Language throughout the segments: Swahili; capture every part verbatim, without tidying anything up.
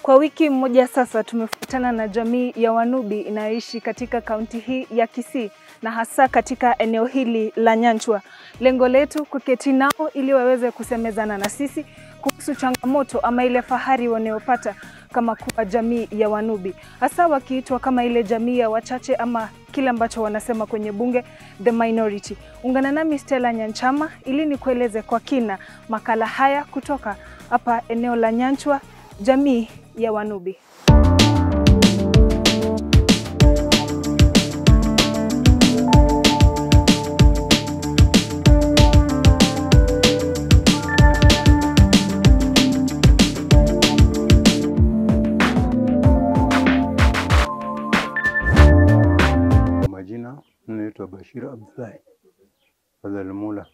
Kwa wiki mmoja sasa tumefuatana na jamii ya Wanubi inayoishi katika kaunti hii ya Kisii na hasa katika eneo hili la Nyanchwa. Lengo letu kuketi nao ili waweze kusemezana na sisi kuhusu changamoto ama ile fahari wanayopata kama kuwa jamii ya Wanubi. Hasa wakiitwa kama ile jamii ya wachache ama kile ambacho wanasema kwenye bunge the minority. Ungana nami Stella Nyanchama ili nikueleze kwa kina makala haya kutoka hapa eneo la Nyanchwa, jamii ya Wanubi. Majina naitwa Bashir Abdullahi Fadhal Mula.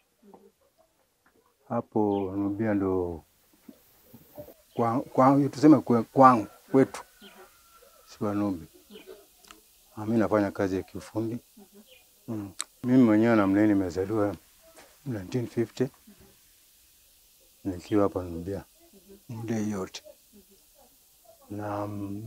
Hapo Nubian ndo kwa kwa tuseme kwangu kwetu si Wanubi. Mimi nafanya kazi ya kiufundi. Mm. Mimi mwenyewe na mleni nimezaliwa nineteen fifty. Nikiwa hapa Nubian. Muda yote. Na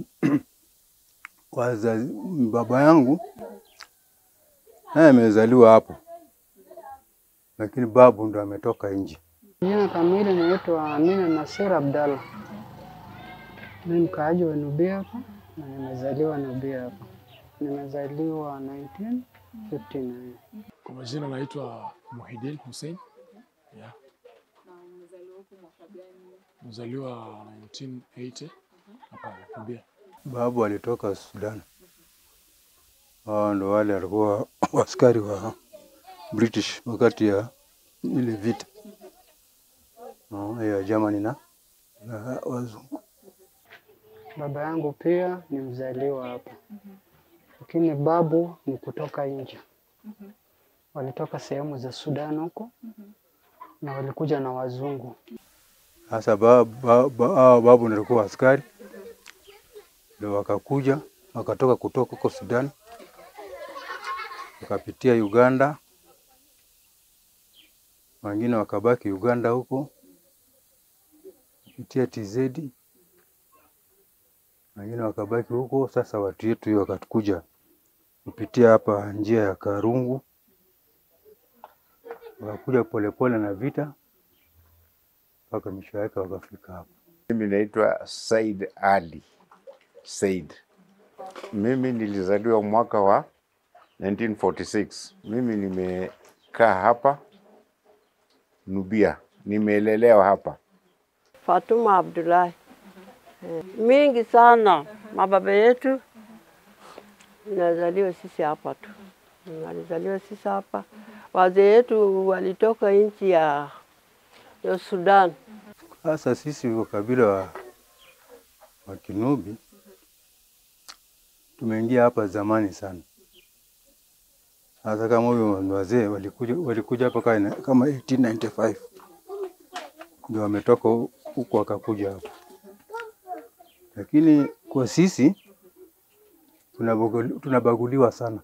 wazazi baba yangu naye amezaliwa hapo. Lakini babu ndo ametoka nje. Jina kamili naitwa Amina Nasir Abdalla. Mimi mkaaji wa Nubia hapa na nimezaliwa Nubia hapa. Nimezaliwa nineteen fifty-nine. Kwa majina naitwa Muhyiddin Hussein. Yeah. Na umezaliwa huko mwaka gani? Nimezaliwa nineteen eighty hapa Nubia. Babu alitoka Sudan. Hao ndo wale walikuwa askari wa British wakati ya ile vita. No, ya Germany na, na wazungu. Baba yangu pia ni mzaliwa hapa. Lakini babu ni kutoka nje. Walitoka sehemu za Sudan huko na walikuja na wazungu. Sasa babu, babu, babu nilikuwa askari. Ndio wakakuja, wakatoka kutoka huko Sudan. Wakapitia Uganda. Wengine wakabaki Uganda huko. Kupitia T Z. Wengine wakabaki huko. Sasa watu wetu wakakuja kupitia hapa njia ya Karungu. Wakakuja polepole na vita mpaka mwisho wake wakafika hapa. Mimi naitwa Said Ali Said. Mimi nilizaliwa mwaka wa nineteen forty-six. Mimi nimekaa hapa Nubia. Nimelelewa hapa. Fatuma Abdullahi. Mingi sana mababa yetu nazaliwa sisi hapa tu. Walizaliwa sisi hapa. Wazee yetu walitoka nchi ya, ya Sudan. Sasa sisi wa kabila wa, wa Kinubi tumeingia hapa zamani sana. Sasa kama huyo wazee walikuja walikuja hapa kama eighteen ninety-five. Ndio wametoka huko wakakuja hapa. Lakini kwa sisi tunabaguliwa sana.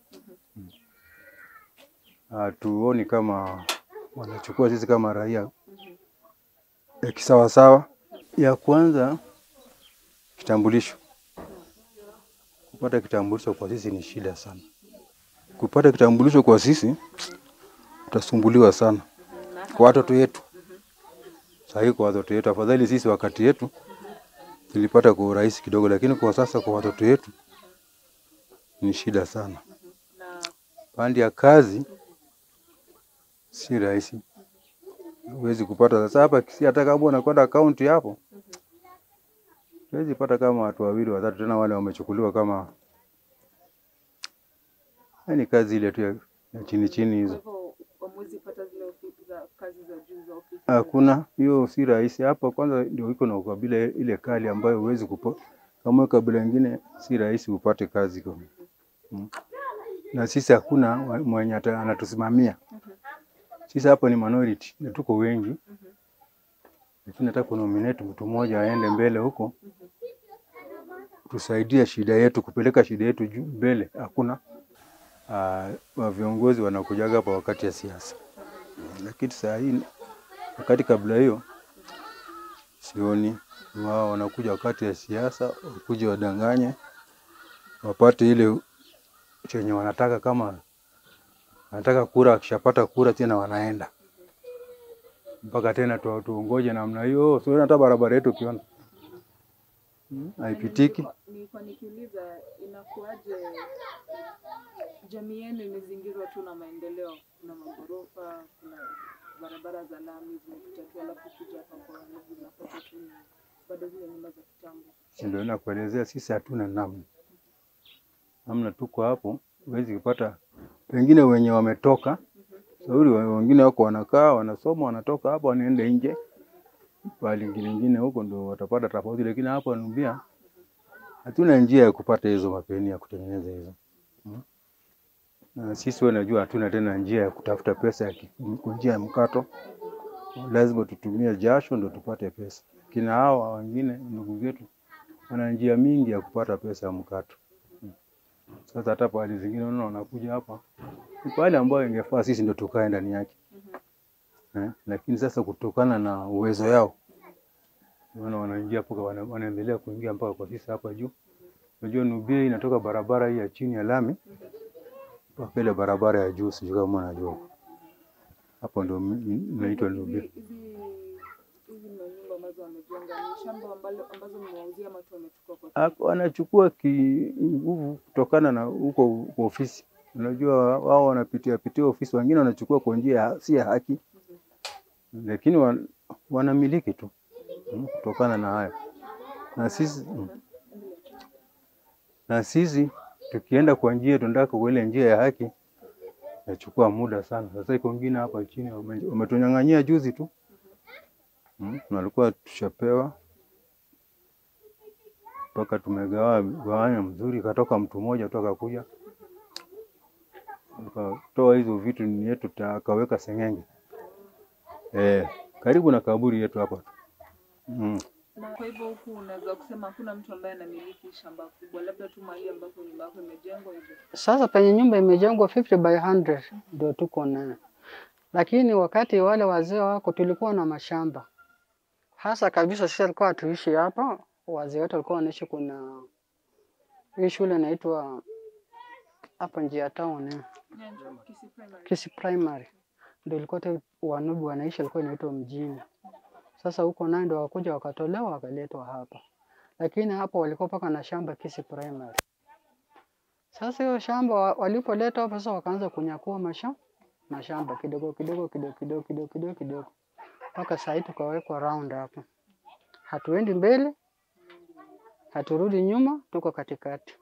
Hatuoni kama wanachukua sisi kama raia ya kisawa sawa. Ya kwanza kitambulisho. Kupata kitambulisho kwa sisi ni shida sana. Kupata kitambulisho kwa sisi tutasumbuliwa sana. Kwa watoto wetu. Sahi kwa watoto wetu, afadhali sisi wakati yetu tulipata kwa urahisi kidogo, lakini kwa sasa kwa watoto wetu ni shida sana. Pande ya kazi si rahisi. Huwezi kupata sasa hapa Kisii, hata kama unakwenda account hapo. Huwezi pata kama watu wawili watatu, tena wale wamechukuliwa kama yani kazi ile tu ya chini chini hizo. Hamwezi pata zile ofisi za kazi za juu za ofisi. Hakuna, hiyo si rahisi. Hapa kwanza ndio iko na ukabila ile kali ambayo huwezi kupata. Kama kabila nyingine si rahisi upate kazi kwa. Hmm. Na sisi hakuna mwenye anatusimamia. Sisi hapa ni minority, na tuko wengi. Lakini nataka kunominate mtu mmoja aende mbele huko. Tusaidia shida yetu, kupeleka shida yetu juu mbele. Hakuna. Uh, viongozi wanakujaga hapa wakati ya siasa. Lakini saa hii wakati kabla hiyo sioni. wao wanakuja wakati ya siasa, wakuje wadanganye, wapate ile chenye wanataka. Kama wanataka kura, akishapata kura tena wanaenda mpaka tena tu tuongoje namna hiyo. Sio hata barabara yetu ukiona hmm, haipitiki. Nilikuwa nikiuliza inakuaje jamii yenu imezingirwa tu na maendeleo, kuna magorofa, kuna barabara za lami zimepita tu, alafu kuja hapa kwa Nubi unapata tu bado zile nyumba za kitambo. Ndio nakuelezea, sisi hatuna namna. Namna tuko hapo, huwezi kupata pengine wenye wametoka. Sauri wengine wako wanakaa, wanasoma, wanatoka hapo wanaenda nje. Bali nyingine huko ndio watapata tofauti, lakini hapa Nubia hatuna njia ya kupata hizo mapeni ya kutengeneza hizo. Hmm? Na sisi wanajua hatuna tena njia ya kutafuta pesa ya njia ya mkato. Lazima tutumie jasho ndio tupate pesa. Kina hao wengine ndugu zetu wana njia mingi ya kupata pesa ya mkato. Hmm. Sasa hata pale zingine unaona wanakuja hapa. Ni pale ambayo ingefaa sisi ndio tukae ndani yake. Eh, lakini sasa kutokana na uwezo yao wana wanaingia mpaka wana, wanaendelea kuingia mpaka kwa sisi hapa juu. Unajua Nubia inatoka barabara hii ya chini ya lami mpaka ile barabara ya juu, sijui kama unajua. Hapo ndio inaitwa Nubia. Hizi hizi nyumba ambazo wamejenga ni shamba ambalo ambazo mmewauzia ama tu wamechukua kwa hapo? Wanachukua nguvu kutokana na huko kwa ofisi. Unajua wao wanapitia pitia ofisi, wengine wanachukua kwa njia si ya haki. Lakini wan, wanamiliki tu hmm, kutokana na hayo. Na sisi hmm, na sisi tukienda kwa njia tunataka kwa ile njia ya haki inachukua muda sana. Sasa iko wengine hapa chini wametunyang'anyia juzi tu. Hmm, tunalikuwa tushapewa mpaka tumegawa gawanya mzuri, katoka mtu mmoja tu akakuja akatoa hizo vitu ni yetu, takaweka sengenge eh karibu na kaburi yetu hapa. Mm. Na kwa hivyo huku unaweza kusema hakuna mtu ambaye anamiliki shamba kubwa, labda tu mahali ambapo nyumba yako imejengwa hivyo. Sasa penye nyumba imejengwa fifty by one hundred ndio tuko na. Lakini wakati wale wazee wako tulikuwa na mashamba. Hasa kabisa sisi tulikuwa tuishi hapa, wazee wetu walikuwa wanaishi kuna hii shule inaitwa hapa njia town eh. Kisii Primary. Kisii Primary. Ndio ilikuwa tu Wanubi wanaishi, ilikuwa inaitwa mjini. Sasa huko naye ndio wakuja wakatolewa wakaletwa hapa. Lakini hapo walikuwa paka na shamba Kisii Primary. Sasa hiyo shamba walipoleta hapo sasa wakaanza kunyakua mashamba, mashamba kidogo kidogo kidogo kidogo kidogo kidogo kidogo. Paka sasa tukawekwa round hapo. Hatuendi mbele, haturudi nyuma, tuko katikati.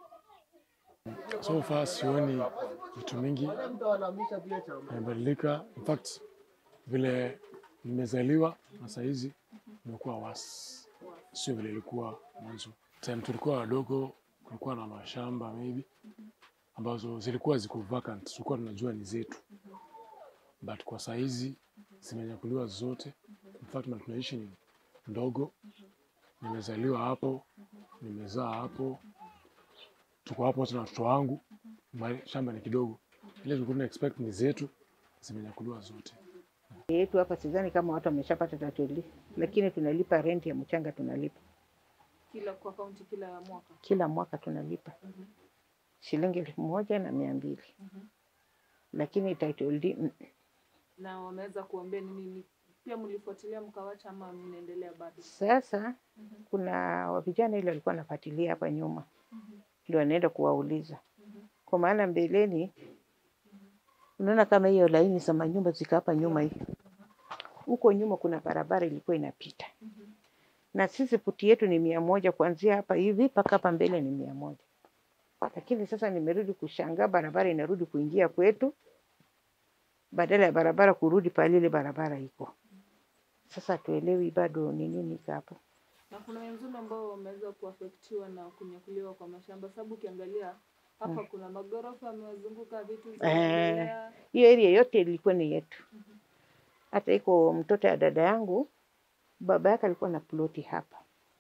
So far sioni vitu mingi imebadilika. In fact vile nimezaliwa na saa hizi nimekuwa wasi, sio vile ilikuwa mwanzo. Time tulikuwa wadogo kulikuwa na mashamba maybe ambazo zilikuwa ziko vacant, tulikuwa tunajua ni zetu. But kwa saa hizi zimenyakuliwa zote. In fact mali tunaishi ni ndogo. Nimezaliwa hapo, nimezaa hapo, tuko hapo tuna watoto wangu, shamba ni kidogo. Ile tulikuwa tuna expect ni zetu, zimenyakuliwa zote. Yetu hapa sidhani kama watu wameshapata tatoli, lakini tunalipa rent ya mchanga, tunalipa kila kwa kaunti kila mwaka. Kila mwaka tunalipa mm -hmm. shilingi elfu moja na mia mbili mm -hmm. Lakini title deed mm. Na wameweza kuambia nini? Pia mlifuatilia mkawacha ama mnaendelea bado? Sasa mm -hmm. kuna vijana ile walikuwa wanafuatilia hapa nyuma mm -hmm. ndio wanaenda kuwauliza mm -hmm. kwa maana mbeleni unaona kama hiyo laini za manyumba zika hapa nyuma hii. Huko nyuma kuna barabara ilikuwa inapita. Mm -hmm. Na sisi puti yetu ni mia moja kuanzia hapa hivi paka hapa mbele ni mia moja. Lakini sasa nimerudi kushangaa barabara inarudi kuingia kwetu badala ya barabara kurudi pale ile barabara iko. Sasa tuelewi bado ni nini hapo. Na kuna wengine ambao wameweza kuaffectiwa na kunyakuliwa kwa mashamba, sababu ukiangalia hapa hmm. kuna magorofa yamezunguka vitu zinaendelea. Hiyo area yote ilikuwa ni yetu. Mm -hmm. Hata iko mtoto ya dada yangu, baba yake alikuwa na ploti hapa.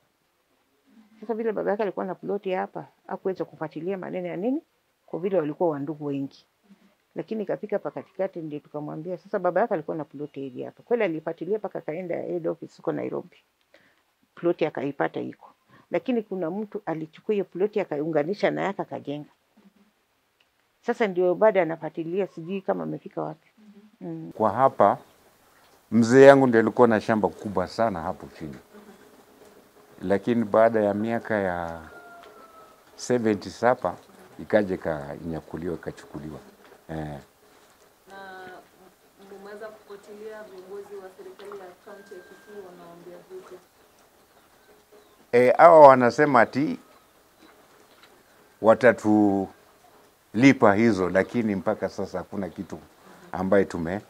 Sasa vile baba yake alikuwa na ploti hapa, hakuweza kufuatilia maneno ya nini kwa vile walikuwa wandugu wengi. Mm -hmm. Lakini kafika pa katikati ndio tukamwambia sasa baba yake alikuwa na ploti hili hapa. Kweli alifuatilia paka kaenda head office huko Nairobi. ploti akaipata iko, lakini kuna mtu alichukua hiyo ploti akaiunganisha na yake akajenga. Sasa ndio baada anafuatilia, sijui kama amefika wapi. Mm. Kwa hapa mzee yangu ndiye alikuwa na shamba kubwa sana hapo chini, lakini baada ya miaka ya sabini saba ikaje kanyakuliwa ikachukuliwa. Eh. Na mmeweza kufuatilia viongozi wa serikali ya kaunti ya Kisii wanaoambia vipi? Eh, hao wanasema ati watatulipa hizo, lakini mpaka sasa hakuna kitu ambaye tume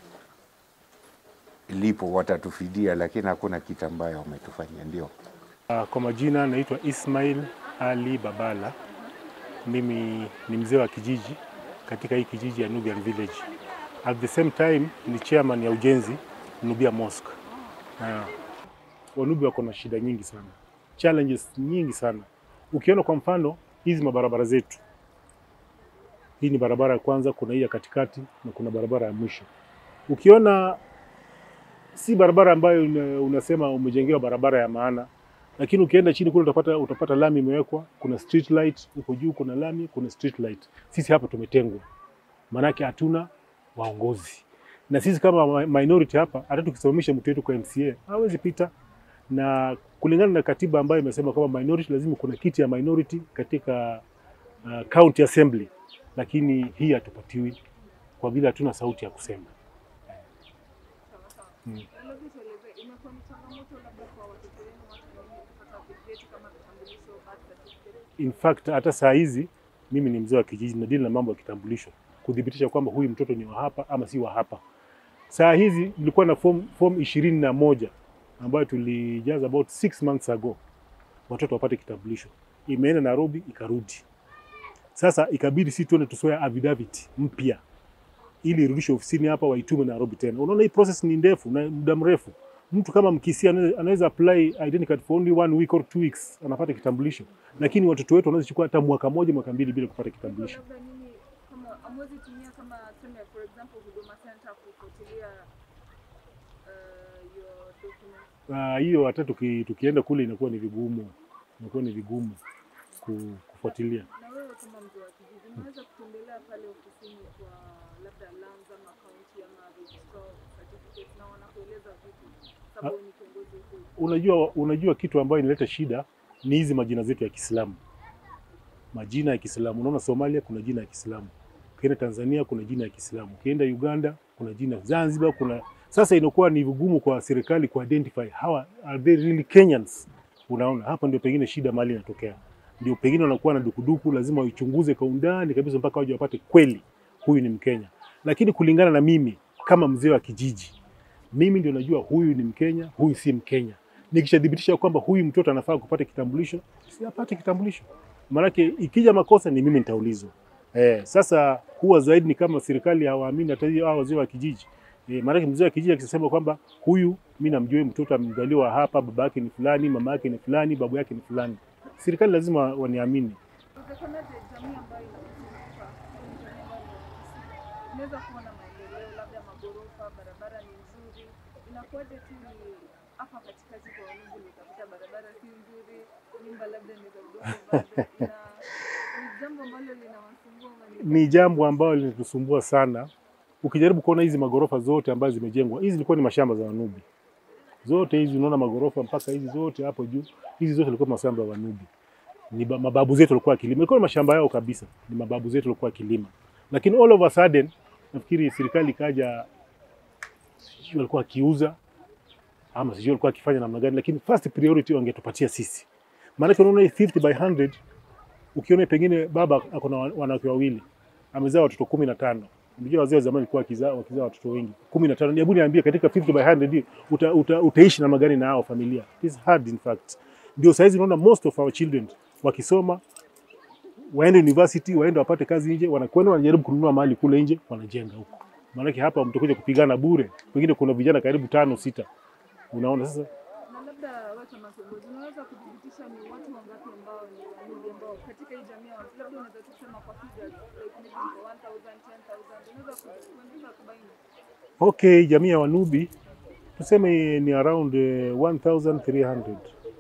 lipo. Watatufidia, lakini hakuna kitu ambayo wametufanyia. Ndio. Kwa majina naitwa Ismail Ali Babala. Mimi ni mzee wa kijiji katika hii kijiji ya Nubian village. At the same time ni chairman ya ujenzi Nubian Mosque. Na Wanubi wako na shida nyingi sana, challenges nyingi sana. Ukiona kwa mfano hizi mabarabara zetu, hii ni barabara ya kwanza, kuna hii ya katikati na kuna barabara ya mwisho. Ukiona si barabara ambayo unasema umejengewa barabara ya maana, lakini ukienda chini kule utapata utapata lami imewekwa, kuna street light huko juu, kuna lami, kuna street light. Sisi hapa tumetengwa, manake hatuna waongozi, na sisi kama minority hapa, hata tukisimamisha mtu wetu kwa M C A hawezi pita, na kulingana na katiba ambayo imesema kwamba minority lazima kuna kiti ya minority katika uh, county assembly, lakini hii hatupatiwi kwa vile hatuna sauti ya kusema. Hmm. In fact hata saa hizi mimi ni mzee wa kijiji na dili na mambo ya kitambulisho, kudhibitisha kwamba huyu mtoto ni wa hapa ama si wa hapa. Saa hizi nilikuwa na form form ishirini na moja ambayo tulijaza about six months ago, watoto wapate kitambulisho. Imeenda Nairobi ikarudi. Sasa ikabidi si tuende tusoya affidavit mpya ili irudishwe ofisini hapa waitume Nairobi tena. Unaona hii process ni ndefu na muda mrefu. Mtu kama Mkisii anaweza apply identity card for only one week or two weeks anapata kitambulisho, lakini watoto wetu wanaweza chukua hata mwaka moja mwaka mbili bila kupata kitambulisho. Labda nini kama amwezi tumia kama tuseme for example Huduma Center kufuatilia uh, your documents? Ah, hiyo hata tuki, tukienda kule inakuwa ni vigumu. Inakuwa ni vigumu kufuatilia. Na wewe kama mzee wa kijiji unaweza kutembelea pale ofisini kwa labda lands ama county ama registrar certificate na wanakueleza vipi? Sababu ni kiongozi huyu. Unajua unajua kitu ambayo inaleta shida ni hizi majina zetu ya Kiislamu. Majina ya Kiislamu. Unaona Somalia kuna jina ya Kiislamu. Ukienda Tanzania kuna jina ya Kiislamu. Ukienda Uganda kuna jina, Zanzibar kuna. Sasa inakuwa ni vigumu kwa serikali ku identify hawa are they really Kenyans. Unaona hapa ndio pengine shida mali inatokea. Ndio pengine wanakuwa na dukuduku, lazima waichunguze kwa undani kabisa mpaka waje wapate kweli huyu ni Mkenya. Lakini kulingana na mimi kama mzee wa kijiji, mimi ndio najua huyu ni Mkenya, huyu si Mkenya. Nikishadhibitisha kwamba huyu mtoto anafaa kupata kitambulisho, si apate kitambulisho. Maanake ikija makosa ni mimi nitaulizwa. Eh, sasa huwa zaidi ni kama serikali hawaamini hata hao wazee wa kijiji. Eh, maanake mzee wa kijiji akisema kwamba huyu mimi namjua mtoto amezaliwa hapa, babake ni fulani, mama yake ni fulani, babu yake ni fulani, serikali lazima waniamini. Jamii ambayo inazunguka unaweza kuona maendeleo, labda magorofa, barabara ni nzuri, inakuwaje tu ni hapa katikati kwa Wanubi utakuta barabara si nzuri, nyumba labda ni za udongo bado, na ni jambo ambalo linawasumbua wani. Ni jambo ambalo linatusumbua sana. Ukijaribu kuona hizi magorofa zote ambazo zimejengwa, hizi zilikuwa ni mashamba za Wanubi. Zote hizi unaona magorofa mpaka hizi zote hapo juu, hizi zote zilikuwa mashamba ya Wanubi. Ni mababu zetu walikuwa kilima. Ilikuwa mashamba yao kabisa. Ni mababu zetu walikuwa kilima. Lakini all of a sudden nafikiri serikali kaja, sijui walikuwa kiuza ama sijui walikuwa akifanya namna gani, lakini first priority wangetupatia sisi. Maana unaona hii fifty by one hundred, ukiona pengine baba ako na wanawake wawili, amezaa watoto kumi na tano. Unajua wazee wa zamani walikuwa wakizaa wakizaa watoto wengi. kumi na tano. Hebu niambie katika fifty by one hundred uta, uta, utaishi na magani na hao familia. It is hard in fact. Ndio saizi unaona most of our children wakisoma waende university, waende wapate kazi nje, wanakwenda wanajaribu kununua mali kule nje, wanajenga huko. Maana yake hapa mtakuja kupigana bure. Pengine kuna vijana karibu tano sita. Unaona sasa? Na labda wewe kama kiongozi unaweza kudhibitisha ni watu wangapi ambao ni Wanubi ambao katika hii jamii wao, labda unaweza kusema kwa figures like maybe one thousand, ten thousand, unaweza kueleza kubaini? Okay, jamii ya Wanubi tuseme ni around uh, one thousand three hundred.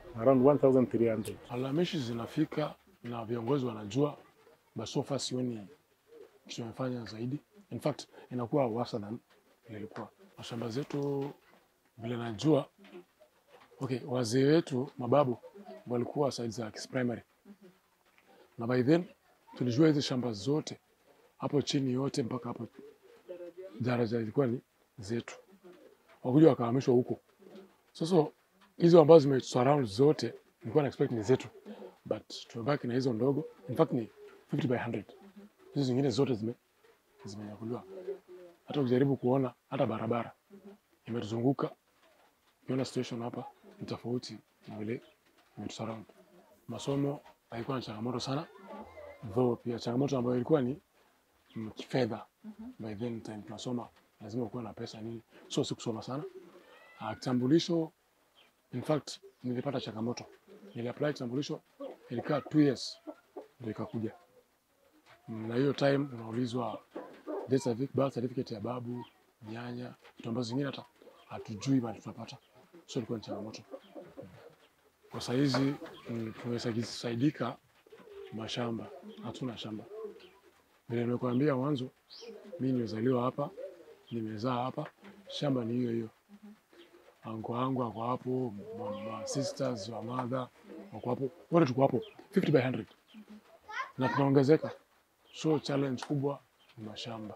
around one thousand three hundred. Alamishi zinafika na viongozi wanajua, but so far sioni kitu wamefanya zaidi. In fact, inakuwa worse than ilikuwa. Mashamba zetu vile najua, okay, wazee wetu, mababu walikuwa sides za primary. Na by then tulijua hizo shamba zote hapo chini yote mpaka hapo daraja ilikuwa ni zetu. Wakuja wakahamishwa huko. Sasa hizo ambazo zime surround zote nilikuwa na expect ni zetu, but tumebaki na hizo ndogo. In fact ni fifty by one hundred. Hizo zingine zote zime zimenyakuliwa. Hata ukijaribu kuona hata barabara imetuzunguka, ukiona station hapa ni tofauti na vile imetusurround. Masomo haikuwa na changamoto sana, though pia changamoto ambayo ilikuwa ni kifedha. By then time tunasoma lazima ukuwe na pesa nini, so sikusoma sana. Uh, kitambulisho, in fact nilipata changamoto. Niliapply kitambulisho ilikaa two years ndio ikakuja. Na hiyo time unaulizwa death certificate, birth certificate ya babu, nyanya, vitu ambazo zingine hata hatujui bali tutapata. So ilikuwa ni changamoto. Kwa saa hizi tumesaidika mashamba, hatuna shamba. Vile nimekuambia mwanzo, mimi nimezaliwa hapa, nimezaa hapa, shamba ni hiyo hiyo. Anko wangu wako hapo, my sisters, wa mother wako hapo, wote tuko hapo fifty by one hundred. Na tunaongezeka. So challenge kubwa ni mashamba.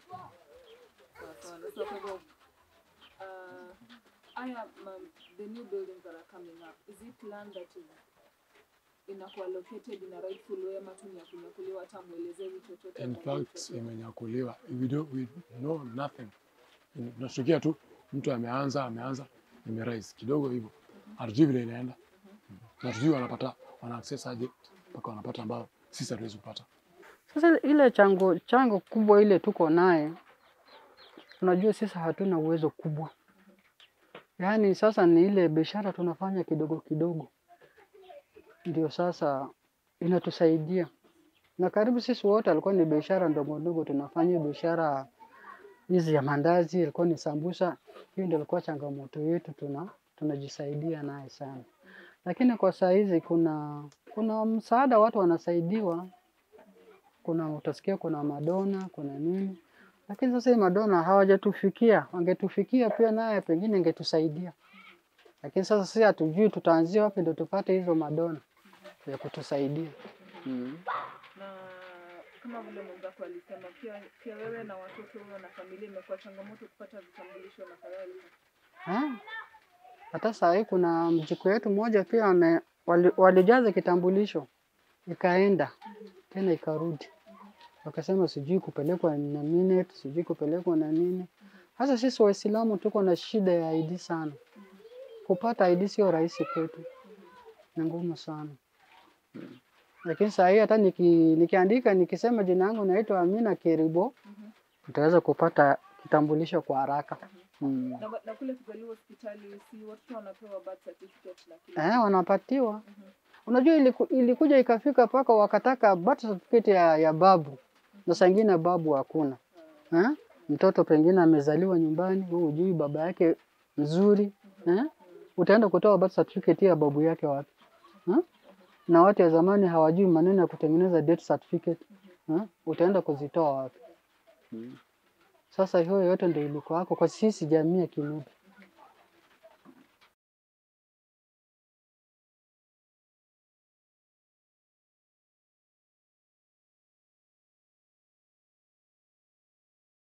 I am um, the new buildings that are coming up. Is it land that is inakuwa located in a rightful way ama tu ni kunyakuliwa, hata muelezewi chochote? In fact imenyakuliwa. We do we know nothing. Tunashtukia tu mtu ameanza ameanza imerise kidogo hivyo. Hatujui vile inaenda. Hatujui wanapata wana access aje mpaka wanapata ambao sisi hatuwezi kupata. Sasa ile chango chango kubwa ile tuko naye, unajua sisi hatuna uwezo kubwa. Yaani sasa ni ile biashara tunafanya kidogo kidogo. Ndio sasa inatusaidia. Na karibu sisi wote alikuwa ni biashara ndogo ndogo tunafanya, biashara hizi ya mandazi, ilikuwa ni sambusa. Hiyo ndio ilikuwa changamoto yetu, tuna tunajisaidia naye sana. Lakini kwa saa hizi kuna kuna msaada, watu wanasaidiwa. Kuna utasikia kuna madona, kuna nini. Lakini sasa hii madona hawajatufikia. Wangetufikia pia naye pengine ingetusaidia. Lakini sasa sisi hatujui tutaanzia wapi ndio tupate hizo madona ya kutusaidia. Mm. Na kama vile mwenzako alisema, pia pia wewe na watoto na familia imekuwa changamoto kupata vitambulisho na kadhalika. Ah. Hata saa hii kuna mjukuu wetu mmoja pia ame wali, walijaza kitambulisho ikaenda tena ikarudi. Wakasema sijui kupelekwa na minute, sijui kupelekwa na nini. Hasa sisi Waislamu tuko na shida ya I D sana. Kupata I D sio rahisi kwetu. Ni ngumu sana. Hmm. Lakini saa hii hata niki, nikiandika nikisema jina langu naitwa Amina Keribo, utaweza kupata kitambulisho kwa haraka. Hmm. Na, na kule kuzaliwa hospitali si watoto wanapewa birth certificate na kile? Eh, wanapatiwa. Mm-hmm. Unajua iliku, ilikuja ikafika paka wakataka birth certificate ya, ya babu. Na saa nyingine babu hakuna. Mm-hmm. Eh? Mtoto pengine amezaliwa nyumbani, wewe hujui baba yake mzuri, mm-hmm. Eh? Utaenda kutoa birth certificate ya babu yake wapi? Mm-hmm. Na watu wa zamani hawajui maneno ya kutengeneza death certificate. Mm-hmm. Eh? Utaenda kuzitoa wapi? Mm-hmm. Sasa hiyo yote ndio ilikuwa hapo kwa sisi jamii ya Kinubi.